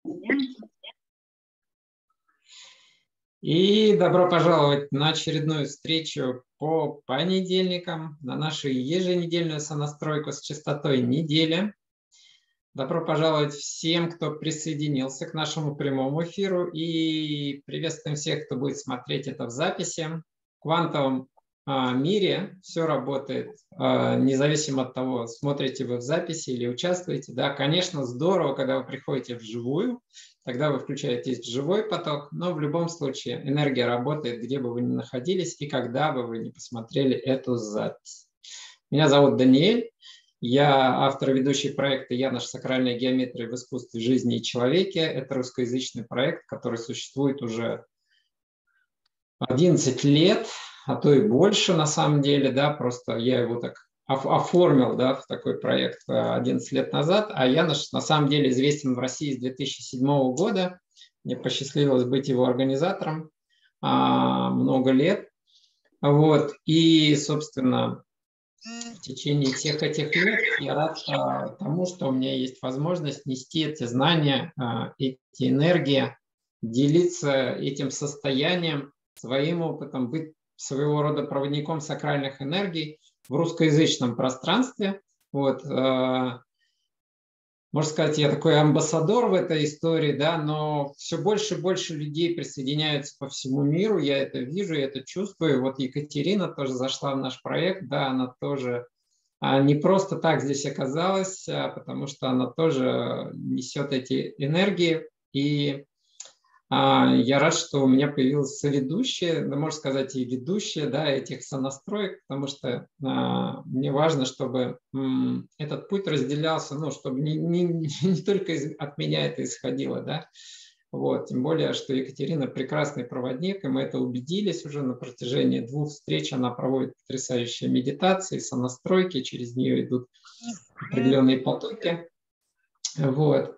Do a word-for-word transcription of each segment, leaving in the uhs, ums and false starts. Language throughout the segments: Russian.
И добро пожаловать на очередную встречу по понедельникам, на нашу еженедельную сонастройку с частотой недели. Добро пожаловать всем, кто присоединился к нашему прямому эфиру, и приветствуем всех, кто будет смотреть это в записи. В квантовом а, мире все работает, а, независимо от того, смотрите вы в записи или участвуете. Да, конечно, здорово, когда вы приходите вживую, тогда вы включаетесь в живой поток, но в любом случае энергия работает, где бы вы ни находились и когда бы вы не посмотрели эту запись. Меня зовут Даниэль. Я автор и ведущий проекта «Я наша сакральная геометрия в искусстве, жизни и человеке». Это русскоязычный проект, который существует уже одиннадцать лет, а то и больше на самом деле. Да, просто я его так оформил, да, в такой проект одиннадцать лет назад. А «Я наш» на самом деле известен в России с две тысячи седьмого года. Мне посчастливилось быть его организатором а, много лет. Вот. И, собственно, в течение всех этих лет я рад а, тому, что у меня есть возможность нести эти знания, а, эти энергии, делиться этим состоянием, своим опытом, быть своего рода проводником сакральных энергий в русскоязычном пространстве. Вот, а, можно сказать, я такой амбассадор в этой истории, да, но все больше и больше людей присоединяются по всему миру, я это вижу, я это чувствую. Вот Екатерина тоже зашла в наш проект, да, она тоже а, не просто так здесь оказалась, а, потому что она тоже несет эти энергии, и а, я рад, что у меня появилась соведущая, да, можно сказать, и ведущая, да, этих сонастроек, потому что а, мне важно, чтобы м, этот путь разделялся, ну, чтобы не, не, не только из, от меня это исходило, да, вот, тем более, что Екатерина прекрасный проводник, и мы это убедились уже на протяжении двух встреч, она проводит потрясающие медитации, сонастройки, через нее идут определенные потоки, вот.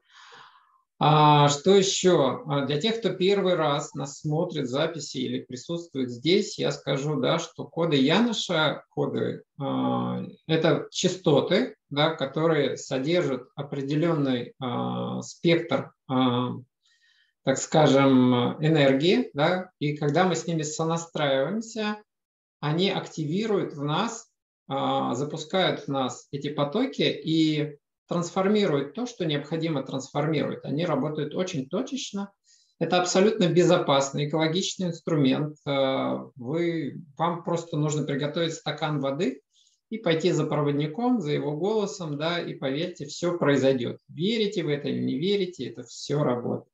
А что еще? Для тех, кто первый раз нас смотрит в записи или присутствует здесь, я скажу, да, что коды Яноша, коды, э, это частоты, да, которые содержат определенный э, спектр, э, так скажем, энергии, да, и когда мы с ними сонастраиваемся, они активируют в нас, э, запускают в нас эти потоки и трансформируют то, что необходимо трансформировать. Они работают очень точечно. Это абсолютно безопасный, экологичный инструмент. Вы, вам просто нужно приготовить стакан воды и пойти за проводником, за его голосом, да, и поверьте, все произойдет. Верите вы это или не верите, это все работает.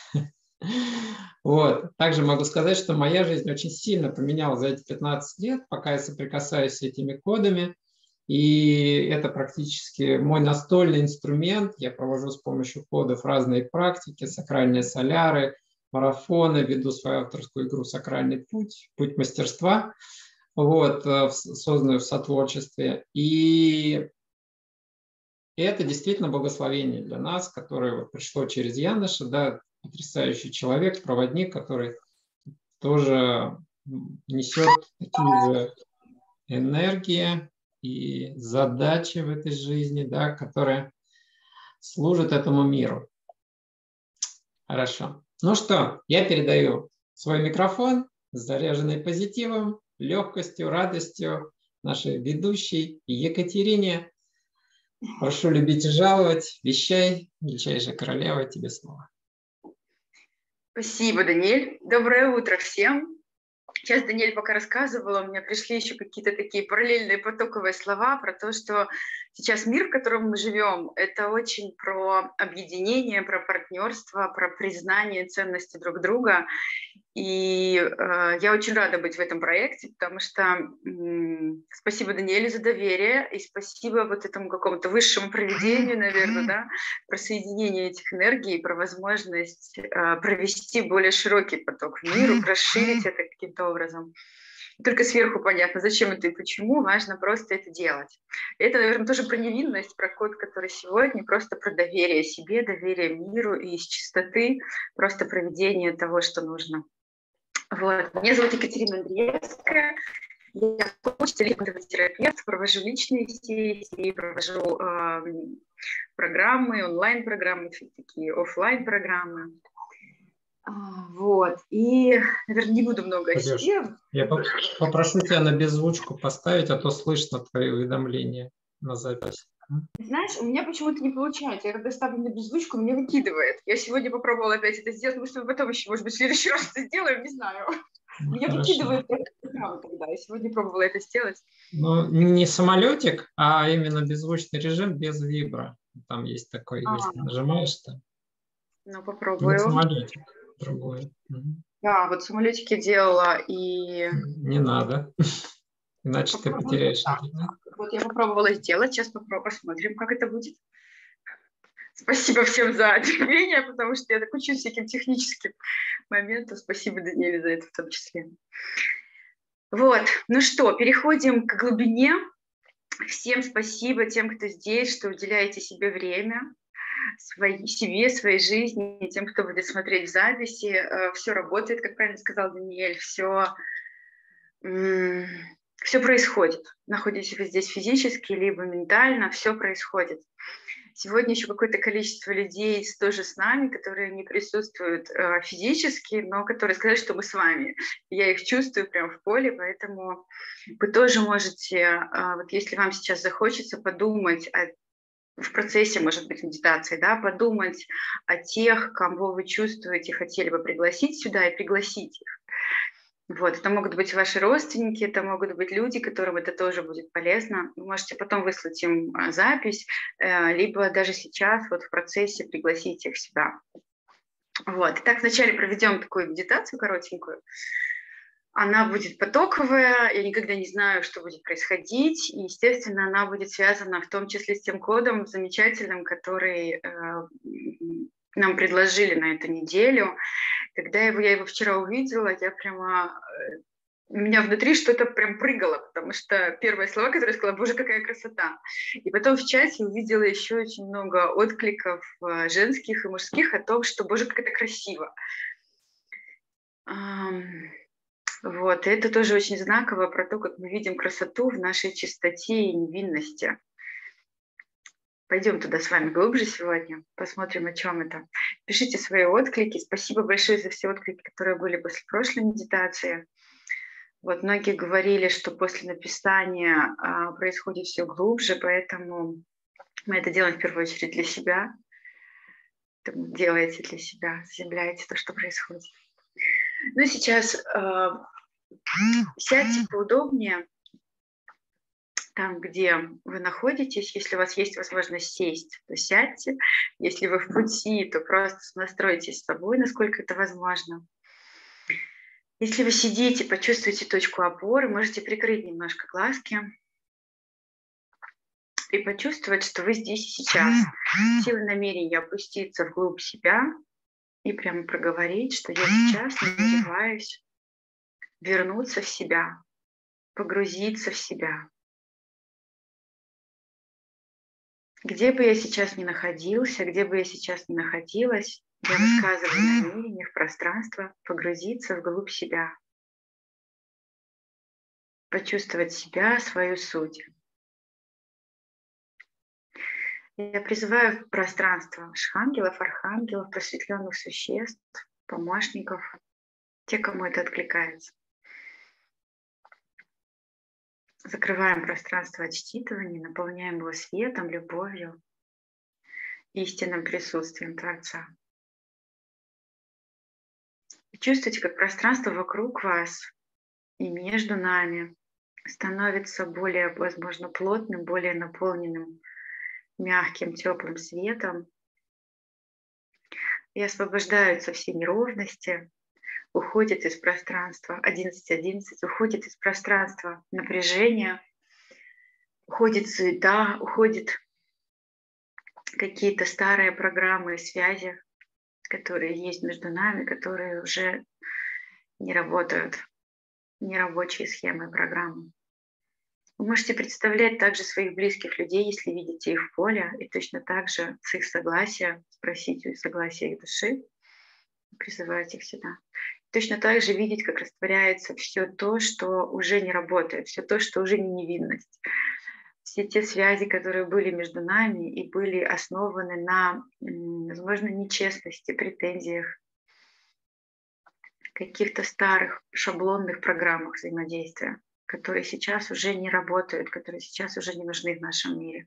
Вот. Также могу сказать, что моя жизнь очень сильно поменялась за эти пятнадцать лет, пока я соприкасаюсь с этими кодами. И это практически мой настольный инструмент. Я провожу с помощью кодов разные практики, сакральные соляры, марафоны, веду свою авторскую игру «Сакральный путь», «Путь мастерства», вот, созданную в сотворчестве. И это действительно благословение для нас, которое пришло через Яноша, да, потрясающий человек, проводник, который тоже несет такие же энергии и задачи в этой жизни, да, которые служат этому миру. Хорошо. Ну что, я передаю свой микрофон, заряженный позитивом, легкостью, радостью нашей ведущей Екатерине. Прошу любить и жаловать. Вещай, величайшая королева, тебе слово. Спасибо, Даниэль. Доброе утро всем. Сейчас Даниэль пока рассказывала, у меня пришли еще какие-то такие параллельные потоковые слова про то, что сейчас мир, в котором мы живем, это очень про объединение, про партнерство, про признание ценности друг друга. И э, я очень рада быть в этом проекте, потому что э, спасибо Даниэлю за доверие, и спасибо вот этому какому-то высшему провидению, наверное, да, про соединение этих энергий, про возможность э, провести более широкий поток в мир, расширить это каким-то образом. Только сверху понятно, зачем это и почему, важно просто это делать. И это, наверное, тоже про невинность, про код, который сегодня, просто про доверие себе, доверие миру и из чистоты, просто проведение того, что нужно. Вот. Меня зовут Екатерина Андреевская, я коуч, терапевт, провожу личные сессии, провожу э, программы, онлайн-программы, такие офлайн-программы. Вот. И, наверное, не буду много о себе. Я попрошу тебя на беззвучку поставить, а то слышно твои уведомления на запись. Знаешь, у меня почему-то не получается. Я когда ставлю на беззвучку, меня выкидывает. Я сегодня попробовала опять это сделать, может, мы потом еще, может быть, в следующий раз это сделаем, не знаю. Ну, меня хорошо. Выкидывает программа тогда. Я сегодня пробовала это сделать. Ну, не самолетик, а именно беззвучный режим без вибро. Там есть такой, А, если нажимаешь, то... Ну, Не попробую. самолетик, другой. Да, вот самолетики делала и... Не надо, иначе ты потеряешь интернет. Вот я попробовала сделать, сейчас попробуем, посмотрим, как это будет. Спасибо всем за терпение, потому что я так учусь всяким техническим моментам. Спасибо, Даниэле, за это в том числе. Вот, ну что, переходим к глубине. Всем спасибо тем, кто здесь, что уделяете себе время, своей, себе, своей жизни, тем, кто будет смотреть в записи. Все работает, как правильно сказал Даниэль, все, все происходит. Находитесь вы здесь физически, либо ментально, все происходит. Сегодня еще какое-то количество людей тоже с нами, которые не присутствуют э, физически, но которые сказали, что мы с вами. Я их чувствую прямо в поле, поэтому вы тоже можете, э, вот если вам сейчас захочется подумать о, в процессе, может быть, медитации, да, подумать о тех, кого вы чувствуете, хотели бы пригласить сюда, и пригласить их. Вот, это могут быть ваши родственники, это могут быть люди, которым это тоже будет полезно. Вы можете потом выслать им запись, либо даже сейчас вот в процессе пригласить их сюда. Вот. Итак, вначале проведем такую медитацию коротенькую. Она будет потоковая, я никогда не знаю, что будет происходить, и, естественно, она будет связана в том числе с тем кодом замечательным, который нам предложили на эту неделю. Когда его, я его вчера увидела, я прямо... У меня внутри что-то прям прыгало, потому что первые слова, которые я сказала, боже, какая красота. И потом в чате увидела еще очень много откликов женских и мужских о том, что, боже, как это красиво. Вот, и это тоже очень знаково про то, как мы видим красоту в нашей чистоте и невинности. Пойдем туда с вами глубже сегодня, посмотрим, о чем это. Пишите свои отклики. Спасибо большое за все отклики, которые были после прошлой медитации. Вот многие говорили, что после написания а, происходит все глубже, поэтому мы это делаем в первую очередь для себя. Поэтому делайте для себя, заземляйте то, что происходит. Ну, сейчас а, сядьте поудобнее. Там, где вы находитесь, если у вас есть возможность сесть, то сядьте. Если вы в пути, то просто настройтесь с собой, насколько это возможно. Если вы сидите, почувствуйте точку опоры, можете прикрыть немножко глазки и почувствовать, что вы здесь и сейчас. Силой намерения опуститься вглубь себя и прямо проговорить, что я сейчас намереваюсь вернуться в себя, погрузиться в себя. Где бы я сейчас ни находился, где бы я сейчас ни находилась, я высказываю намерение в пространство погрузиться вглубь себя, почувствовать себя, свою суть. Я призываю в пространство архангелов, архангелов, просветленных существ, помощников, те, кому это откликается. Закрываем пространство от считывания, наполняем его светом, любовью, истинным присутствием Творца. И чувствуйте, как пространство вокруг вас и между нами становится более, возможно, плотным, более наполненным мягким, теплым светом. И освобождаются все неровности, уходит из пространства, одиннадцать одиннадцать, уходит из пространства напряжение, уходит суета, уходит какие-то старые программы и связи, которые есть между нами, которые уже не работают, нерабочие схемы и программы. Вы можете представлять также своих близких людей, если видите их в поле, и точно так же с их согласия спросить у согласия их души, призывать их сюда. Точно так же видеть, как растворяется все то, что уже не работает, все то, что уже не невинность. все те связи, которые были между нами и были основаны на, возможно, нечестности, претензиях, каких-то старых шаблонных программах взаимодействия, которые сейчас уже не работают, которые сейчас уже не нужны в нашем мире.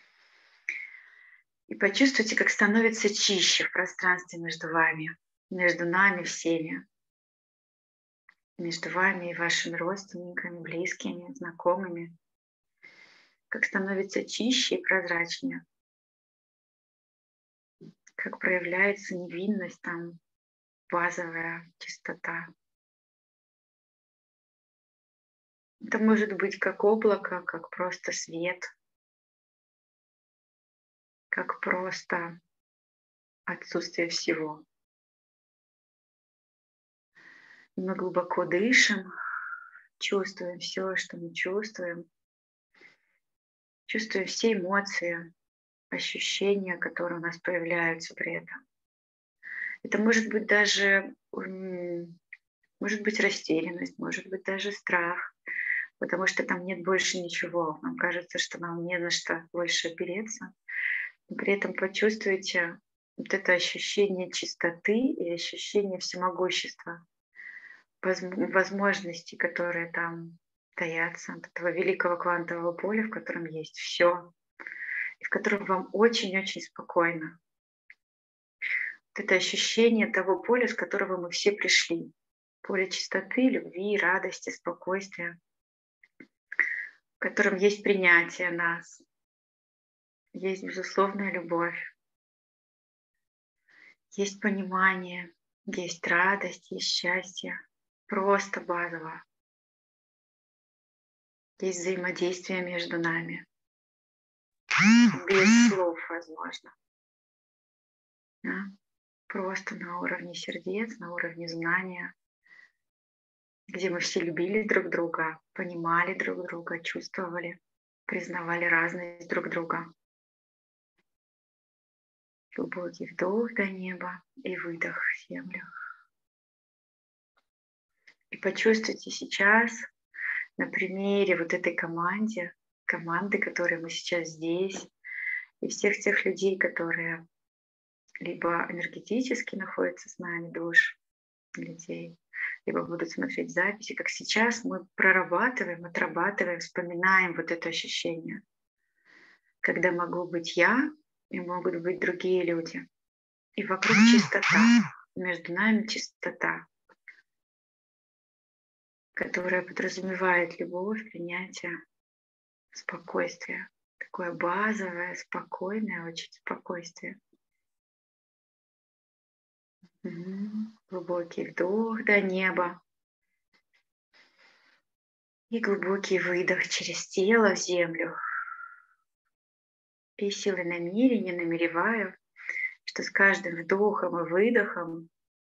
И почувствуйте, как становится чище в пространстве между вами, между нами всеми, между вами и вашими родственниками, близкими, знакомыми, как становится чище и прозрачнее, как проявляется невинность, там базовая чистота. Это может быть как облако, как просто свет, как просто отсутствие всего. Мы глубоко дышим, чувствуем все, что мы чувствуем, чувствуем все эмоции, ощущения, которые у нас появляются при этом. Это может быть даже, может быть, растерянность, может быть даже страх, потому что там нет больше ничего. Нам кажется, что нам не на что больше опереться. Но при этом почувствуйте вот это ощущение чистоты и ощущение всемогущества, возможностей, которые там таятся, от этого великого квантового поля, в котором есть все, и в котором вам очень-очень спокойно. Вот это ощущение того поля, с которого мы все пришли. Поле чистоты, любви, радости, спокойствия, в котором есть принятие нас, есть безусловная любовь, есть понимание, есть радость, есть счастье. Просто базово. Есть взаимодействие между нами. Без слов, возможно. Да? Просто на уровне сердец, на уровне знания, где мы все любили друг друга, понимали друг друга, чувствовали, признавали разность друг друга. Глубокий вдох до неба и выдох в землю. И почувствуйте сейчас на примере вот этой команды, команды, которые мы сейчас здесь, и всех тех людей, которые либо энергетически находятся с нами, душ людей, либо будут смотреть записи, как сейчас мы прорабатываем, отрабатываем, вспоминаем вот это ощущение, когда могу быть я и могут быть другие люди. И вокруг чистота, между нами чистота, которая подразумевает любовь, принятие, спокойствие. Такое базовое, спокойное очень спокойствие. Угу. Глубокий вдох до неба. И глубокий выдох через тело в землю. И силой намерения намереваю, что с каждым вдохом и выдохом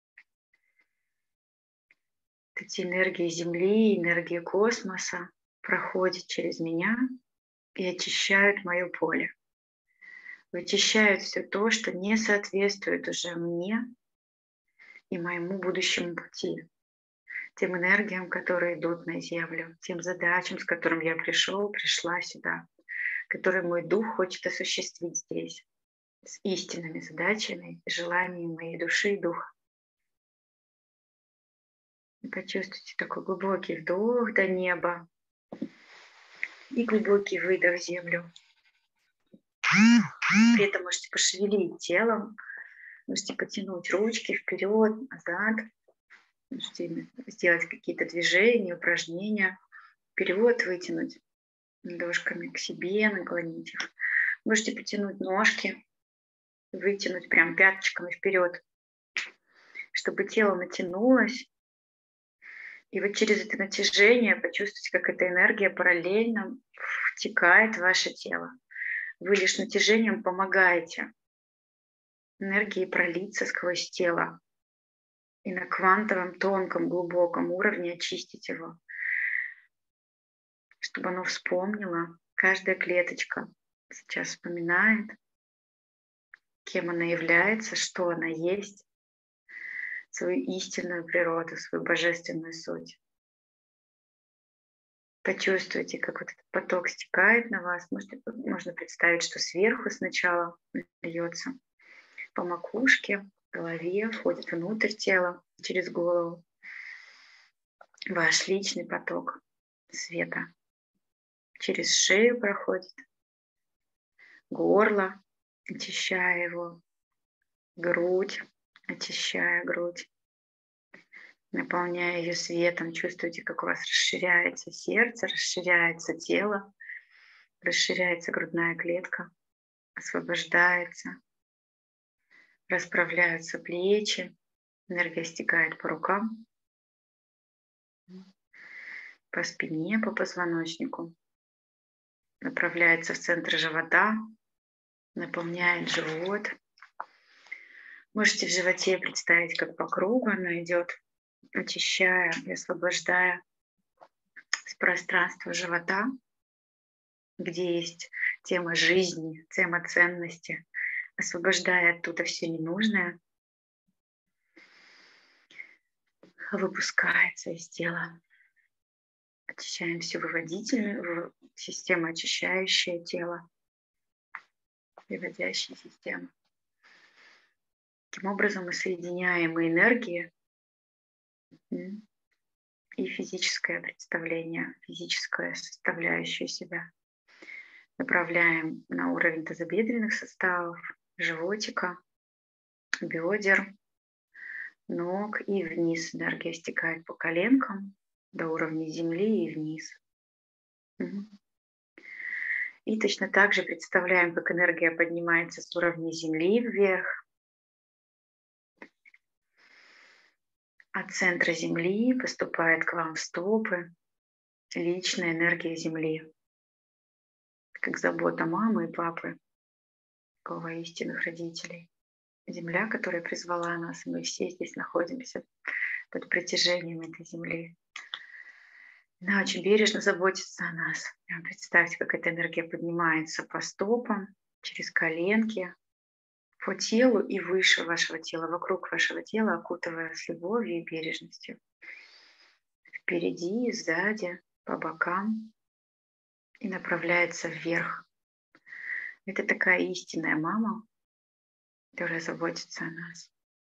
эти энергии Земли, энергии космоса проходят через меня и очищают мое поле. Вычищают все то, что не соответствует уже мне и моему будущему пути, тем энергиям, которые идут на Землю, тем задачам, с которым я пришел, пришла сюда, которые мой дух хочет осуществить здесь, с истинными задачами и желаниями моей души и духа. И почувствуйте такой глубокий вдох до неба и глубокий выдох в землю. При этом можете пошевелить телом, можете потянуть ручки вперед, назад, можете сделать какие-то движения, упражнения, вперед вытянуть ладошками к себе, наклонить их. Можете потянуть ножки, вытянуть прям пяточками вперед, чтобы тело натянулось. И вот через это натяжение почувствуйте, как эта энергия параллельно втекает в ваше тело. Вы лишь натяжением помогаете энергии пролиться сквозь тело и на квантовом, тонком, глубоком уровне очистить его, чтобы оно вспомнило, каждая клеточка сейчас вспоминает, кем она является, что она есть, свою истинную природу, свою божественную суть. Почувствуйте, как вот этот поток стекает на вас. Можно, можно представить, что сверху сначала льется по макушке, голове, входит внутрь тела через голову. Ваш личный поток света. Через шею проходит, горло, очищая его, грудь, очищая грудь, наполняя ее светом. Чувствуете, как у вас расширяется сердце, расширяется тело, расширяется грудная клетка, освобождается, расправляются плечи, энергия стекает по рукам, по спине, по позвоночнику, направляется в центр живота, наполняет живот. Можете в животе представить, как по кругу оно идет, очищая и освобождая с пространства живота, где есть тема жизни, тема ценности, освобождая оттуда все ненужное, выпускается из тела. Очищаем всю выводительную систему, очищающее тело, выводящая система. Таким образом мы соединяем и энергии, и физическое представление, физическую составляющую себя. Направляем на уровень тазобедренных суставов, животика, бедер, ног и вниз. Энергия стекает по коленкам до уровня земли и вниз. И точно так же представляем, как энергия поднимается с уровня земли вверх, от центра земли поступает к вам в стопы личная энергия земли, как забота мамы и папы, такого истинных родителей. Земля, которая призвала нас, мы все здесь находимся под притяжением этой земли. Она очень бережно заботится о нас. Представьте, как эта энергия поднимается по стопам, через коленки, по телу и выше вашего тела, вокруг вашего тела, окутывая с любовью и бережностью. Впереди, сзади, по бокам и направляется вверх. Это такая истинная мама, которая заботится о нас.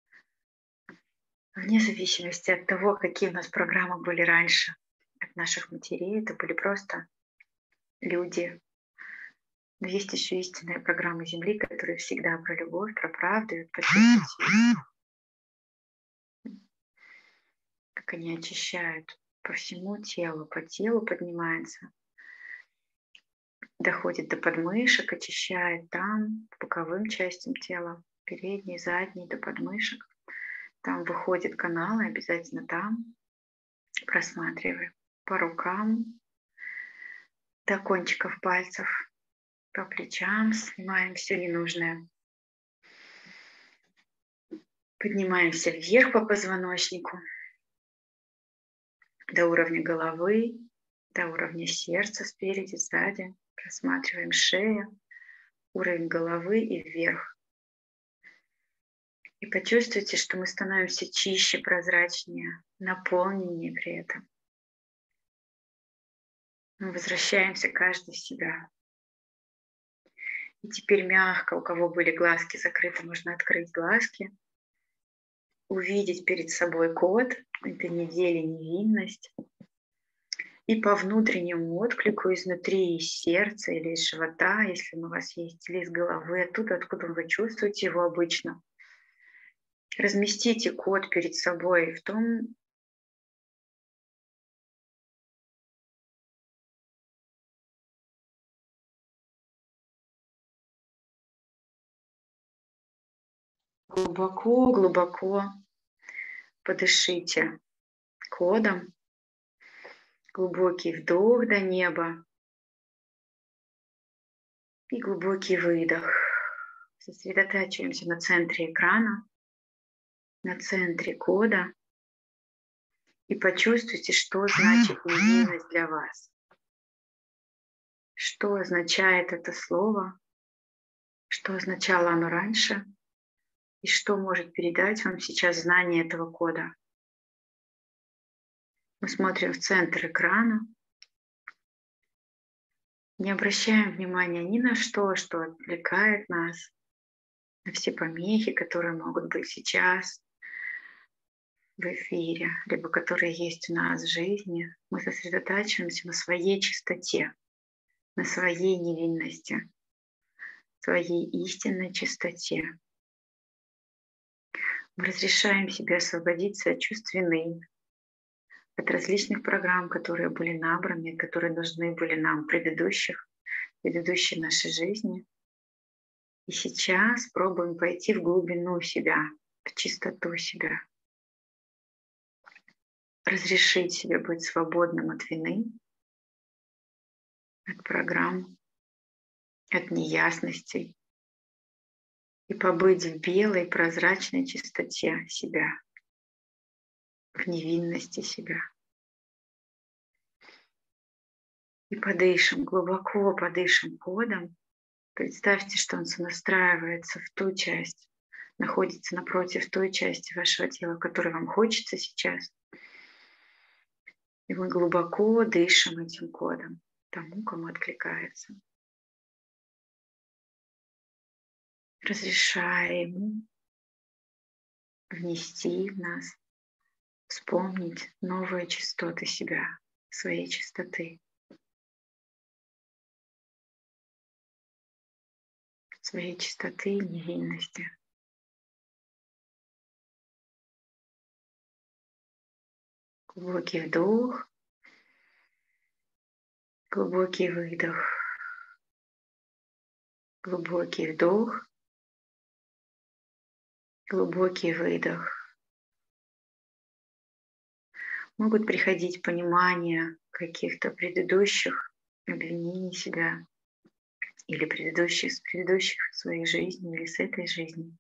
Вне зависимости от того, какие у нас программы были раньше, от наших матерей, это были просто люди. Но есть еще истинные программы Земли, которые всегда про любовь, про правду, и почувствуйте, как они очищают по всему телу, по телу поднимается, доходит до подмышек, очищает там, по боковым частям тела, передней, задней, до подмышек. Там выходит канал, и обязательно там просматриваем по рукам, до кончиков пальцев, по плечам, снимаем все ненужное. Поднимаемся вверх по позвоночнику, до уровня головы, до уровня сердца спереди, сзади. Просматриваем шею, уровень головы и вверх. И почувствуйте, что мы становимся чище, прозрачнее, наполненнее при этом. Мы возвращаемся каждый в себя. И теперь мягко, у кого были глазки закрыты, можно открыть глазки, увидеть перед собой код этой недели невинность. И по внутреннему отклику изнутри, из сердца или из живота, если у вас есть, или из головы, оттуда, откуда вы чувствуете его обычно, разместите код перед собой в том, глубоко-глубоко подышите кодом. Глубокий вдох до неба и глубокий выдох. Сосредотачиваемся на центре экрана, на центре кода и почувствуйте, что значит невинность для вас. Что означает это слово, что означало оно раньше и что может передать вам сейчас знание этого кода. Мы смотрим в центр экрана, Не обращаем внимания ни на что, что отвлекает нас, на все помехи, которые могут быть сейчас в эфире, либо которые есть у нас в жизни. Мы сосредотачиваемся на своей чистоте, на своей невинности, своей истинной чистоте. Мы разрешаем себе освободиться от чувств вины, от различных программ, которые были набраны, которые нужны были нам в предыдущих, предыдущей нашей жизни. И сейчас пробуем пойти в глубину себя, в чистоту себя. Разрешить себе быть свободным от вины, от программ, от неясностей. И побыть в белой, прозрачной чистоте себя, в невинности себя. И подышим, глубоко подышим кодом. Представьте, что он сонастраивается в ту часть, находится напротив той части вашего тела, которой вам хочется сейчас. И мы глубоко дышим этим кодом, тому, кому откликается. Разрешая ему внести в нас, вспомнить новые частоты себя, своей чистоты, своей чистоты и невинности. Глубокий вдох, глубокий выдох, глубокий вдох, глубокий выдох. Могут приходить понимания каких-то предыдущих обвинений себя или предыдущих, с предыдущих своих жизней или с этой жизни.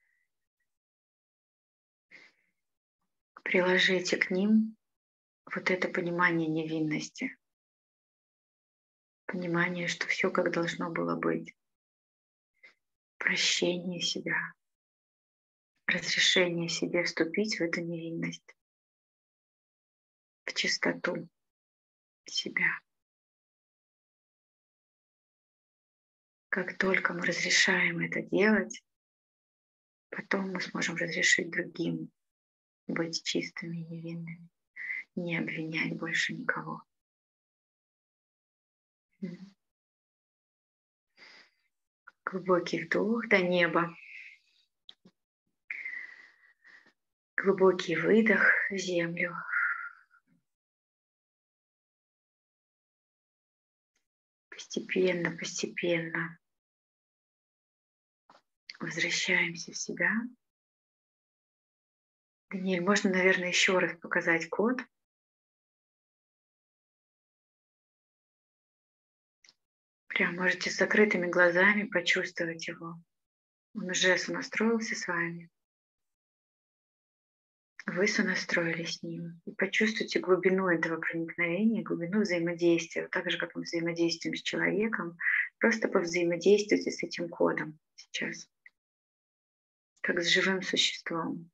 Приложите к ним вот это понимание невинности, понимание, что все как должно было быть, прощение себя, разрешение себе вступить в эту невинность, в чистоту себя. Как только мы разрешаем это делать, потом мы сможем разрешить другим быть чистыми и невинными, не обвинять больше никого. Глубокий вдох до неба. Глубокий выдох в землю. Постепенно, постепенно возвращаемся в себя. Даниэль, можно, наверное, еще раз показать код. Прям можете с закрытыми глазами почувствовать его. Он уже сонастроился с вами. Вы сонастроились с ним. И почувствуйте глубину этого проникновения, глубину взаимодействия. Так же, как мы взаимодействуем с человеком, просто повзаимодействуйте с этим кодом сейчас. Как с живым существом.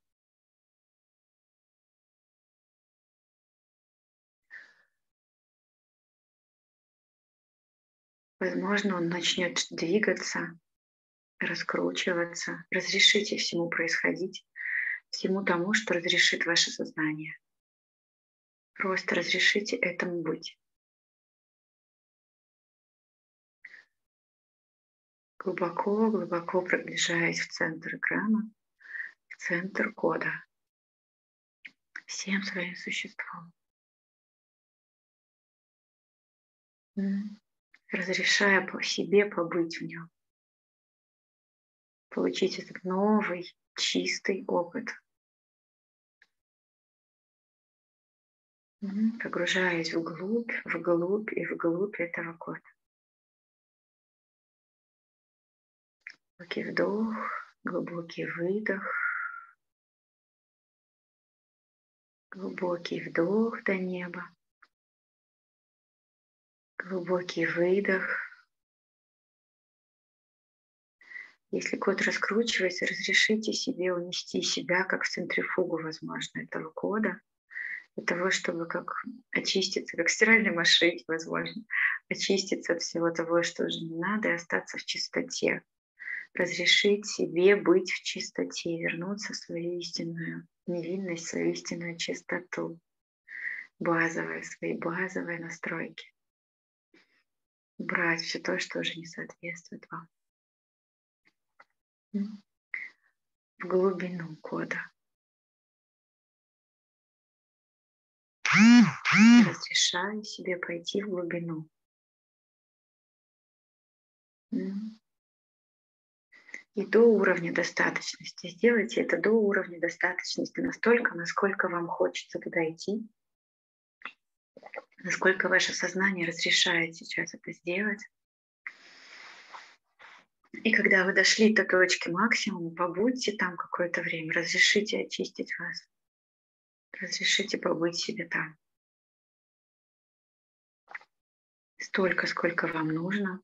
Возможно, он начнет двигаться, раскручиваться. Разрешите всему происходить, всему тому, что разрешит ваше сознание. Просто разрешите этому быть. Глубоко, глубоко приближаясь в центр экрана, в центр кода, всем своим существом. Разрешая по себе побыть в нем. Получить этот новый, чистый опыт. Погружаясь вглубь, вглубь и вглубь этого кода. Глубокий вдох, глубокий выдох. Глубокий вдох до неба. Глубокий выдох. Если код раскручивается, разрешите себе унести себя, как в центрифугу, возможно, этого кода, для того, чтобы как очиститься, как в стиральной машине, возможно, очиститься от всего того, что уже не надо, и остаться в чистоте. Разрешить себе быть в чистоте, вернуться в свою истинную невинность, свою истинную чистоту. Базовые, свои базовые настройки. Убрать все то, что уже не соответствует вам. В глубину кода. Разрешаю себе пойти в глубину. И до уровня достаточности. Сделайте это до уровня достаточности настолько, насколько вам хочется туда идти, насколько ваше сознание разрешает сейчас это сделать. И когда вы дошли до точки максимума, побудьте там какое-то время, разрешите очистить вас, разрешите побыть себе там. Столько, сколько вам нужно.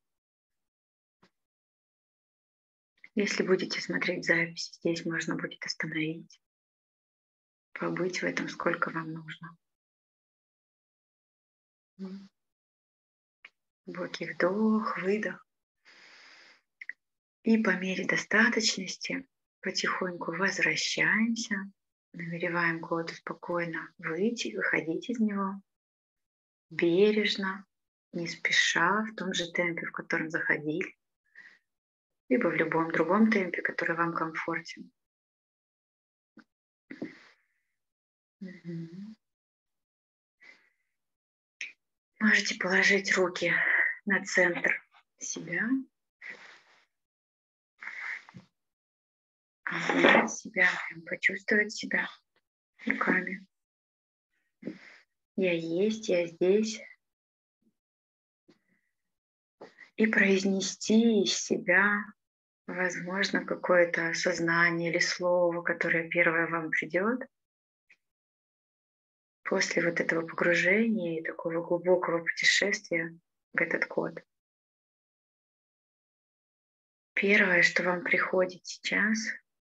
Если будете смотреть запись, здесь можно будет остановить, побыть в этом, сколько вам нужно. Глубокий вдох, выдох. И по мере достаточности потихоньку возвращаемся, намереваем коду спокойно выйти, выходить из него, бережно, не спеша, в том же темпе, в котором заходили, либо в любом другом темпе, который вам комфортен. Угу. Можете положить руки на центр себя, обнять себя, почувствовать себя руками. Я есть, я здесь. И произнести из себя, возможно, какое-то осознание или слово, которое первое вам придет. После вот этого погружения и такого глубокого путешествия в этот код. Первое, что вам приходит сейчас,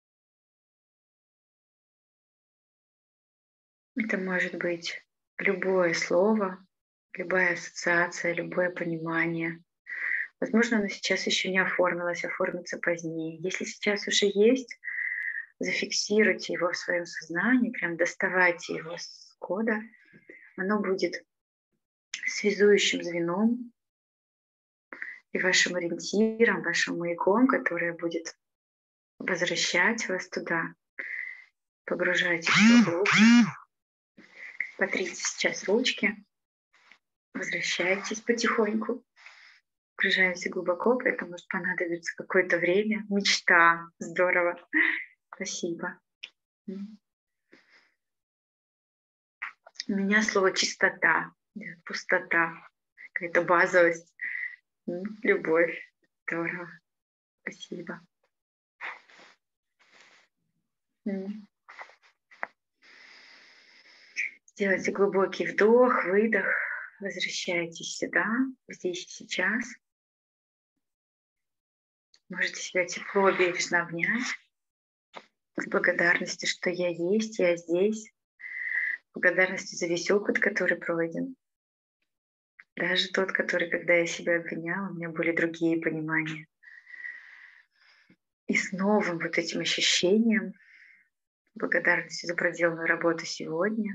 это может быть любое слово, любая ассоциация, любое понимание. Возможно, оно сейчас еще не оформилось, оформится позднее. Если сейчас уже есть, зафиксируйте его в своем сознании, прям доставайте его с кода. Оно будет связующим звеном и вашим ориентиром, вашим маяком, который будет возвращать вас туда, погружать еще глубже. Потрите сейчас ручки, возвращайтесь потихоньку. Погружаемся глубоко, поэтому может понадобится какое-то время. Мечта. Здорово. Спасибо. У меня слово чистота, пустота, какая-то базовость, любовь. Здорово. Спасибо. Сделайте глубокий вдох, выдох. Возвращайтесь сюда, здесь и сейчас. Можете себя тепло, бережно обнять. С благодарностью, что я есть, я здесь. С благодарностью за весь опыт, который пройден. Даже тот, который, когда я себя обвиняла, у меня были другие понимания. И с новым вот этим ощущением, благодарностью за проделанную работу сегодня,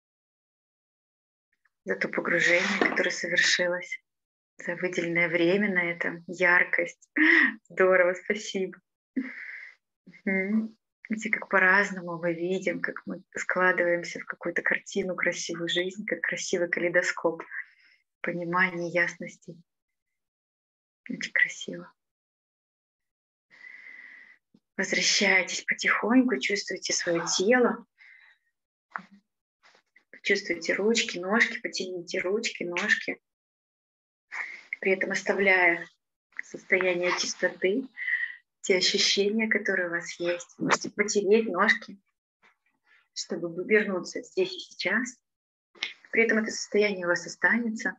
за то погружение, которое совершилось, за выделенное время на это, яркость. Здорово, спасибо. Видите, как по-разному мы видим, как мы складываемся в какую-то картину, красивую жизнь, как красивый калейдоскоп понимания, ясности. Очень красиво. Возвращайтесь потихоньку, чувствуйте свое тело. Чувствуйте ручки, ножки, потяните ручки, ножки. При этом оставляя состояние чистоты, те ощущения, которые у вас есть. Можете потереть ножки, чтобы вернуться здесь и сейчас. При этом это состояние у вас останется.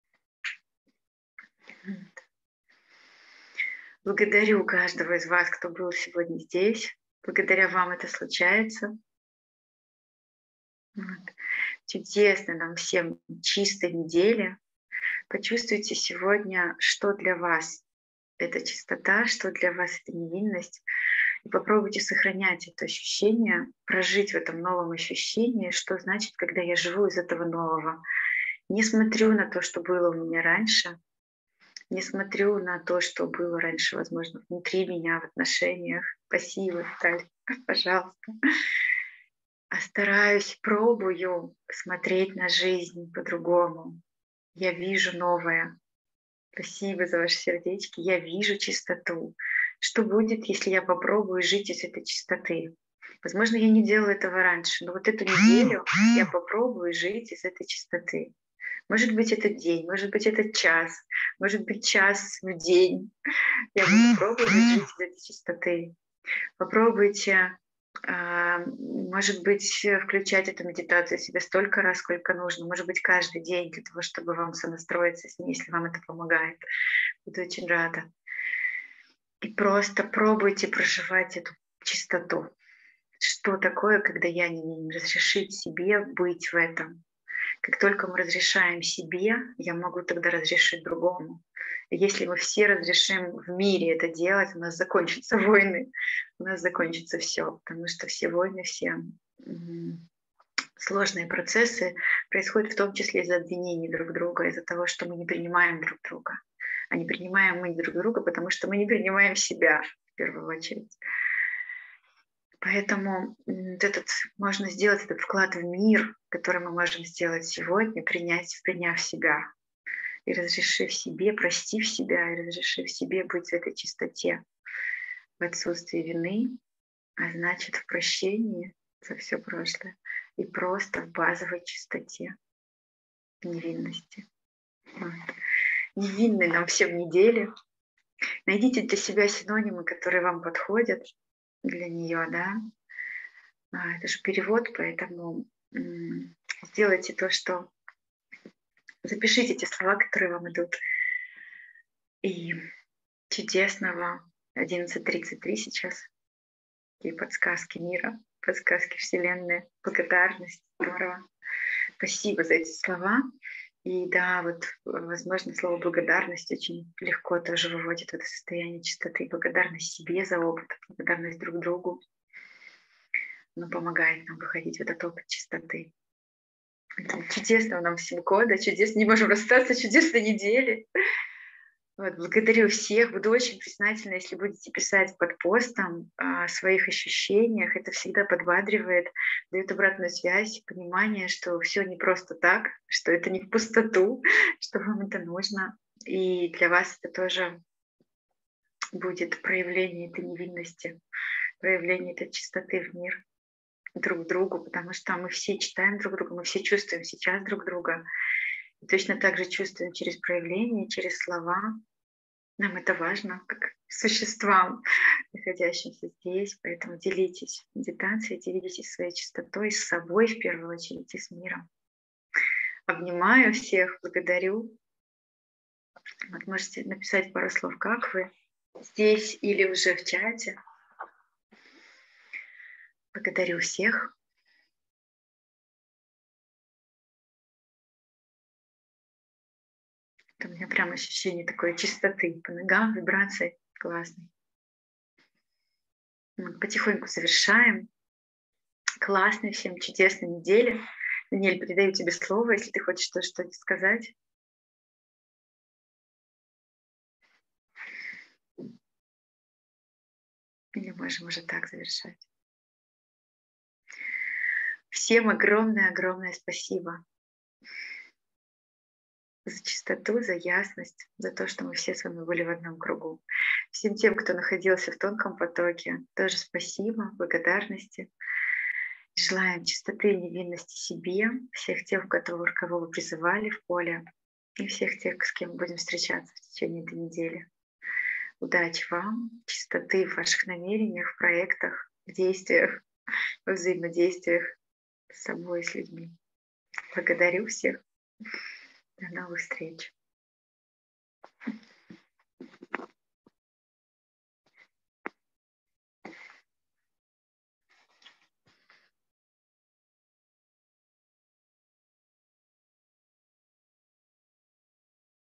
Благодарю каждого из вас, кто был сегодня здесь. Благодаря вам это случается. Вот. чудесной нам всем чистой недели. Почувствуйте сегодня, что для вас эта чистота, что для вас эта невинность. И попробуйте сохранять это ощущение, прожить в этом новом ощущении, что значит, когда я живу из этого нового. Не смотрю на то, что было у меня раньше, не смотрю на то, что было раньше, возможно, внутри меня в отношениях. Спасибо, Виталий, пожалуйста. А стараюсь, пробую смотреть на жизнь по-другому. Я вижу новое. Спасибо за ваши сердечки. Я вижу чистоту. Что будет, если я попробую жить из этой чистоты? Возможно, я не делала этого раньше, но вот эту неделю я попробую жить из этой чистоты. Может быть, это день, может быть, это час, может быть, час в день. Я буду пробовать жить из этой чистоты. Попробуйте, может быть, включать эту медитацию себе столько раз, сколько нужно. Может быть, каждый день для того, чтобы вам сонастроиться с ней, если вам это помогает. Буду очень рада. И просто пробуйте проживать эту чистоту. Что такое, когда я не умею разрешить себе быть в этом? Как только мы разрешаем себе, я могу тогда разрешить другому. И если мы все разрешим в мире это делать, у нас закончатся войны, у нас закончится все, потому что все войны, все сложные процессы происходят в том числе из-за обвинений друг друга, из-за того, что мы не принимаем друг друга. А не принимаем мы друг друга, потому что мы не принимаем себя в первую очередь. Поэтому этот, можно сделать этот вклад в мир, который мы можем сделать сегодня, принять, приняв себя и разрешив себе, простив себя и разрешив себе быть в этой чистоте, в отсутствии вины, а значит в прощении за все прошлое и просто в базовой чистоте, в невинности. Вот. Невинной нам всем недели. Найдите для себя синонимы, которые вам подходят для нее, да. А, это же перевод, поэтому м- сделайте то, что... Запишите те слова, которые вам идут. И чудесного одиннадцать тридцать три сейчас. Такие подсказки мира, подсказки Вселенной, благодарность. Здорово. Спасибо за эти слова. И да, вот, возможно, слово благодарность очень легко тоже выводит в это состояние чистоты. Благодарность себе за опыт, благодарность друг другу. Но помогает нам выходить в этот опыт чистоты. Поэтому чудесного нам всем года, чудесно, не можем расстаться, чудесной недели. Вот, благодарю всех. Буду очень признательна, если будете писать под постом о своих ощущениях. Это всегда подбадривает, дает обратную связь, понимание, что все не просто так, что это не в пустоту, что вам это нужно. И для вас это тоже будет проявление этой невинности, проявление этой чистоты в мир друг другу, потому что мы все читаем друг друга, мы все чувствуем сейчас друг друга. И точно так же чувствуем через проявление, через слова. Нам это важно, как существам, находящимся здесь. Поэтому делитесь медитацией, делитесь своей чистотой с собой в первую очередь и с миром. Обнимаю всех, благодарю. Вот можете написать пару слов, как вы здесь или уже в чате. Благодарю всех. Это у меня прям ощущение такой чистоты по ногам, вибрации классной. Мы потихоньку завершаем. Классной всем чудесной недели. Даниэль, передаю тебе слово, если ты хочешь что-то сказать. Или можем уже так завершать. Всем огромное-огромное спасибо за чистоту, за ясность, за то, что мы все с вами были в одном кругу. Всем тем, кто находился в тонком потоке, тоже спасибо, благодарности. Желаем чистоты и невинности себе, всех тех, кого, кого вы призывали в поле, и всех тех, с кем будем встречаться в течение этой недели. Удачи вам, чистоты в ваших намерениях, в проектах, в действиях, во взаимодействиях с собой и с людьми. Благодарю всех. До новых встреч.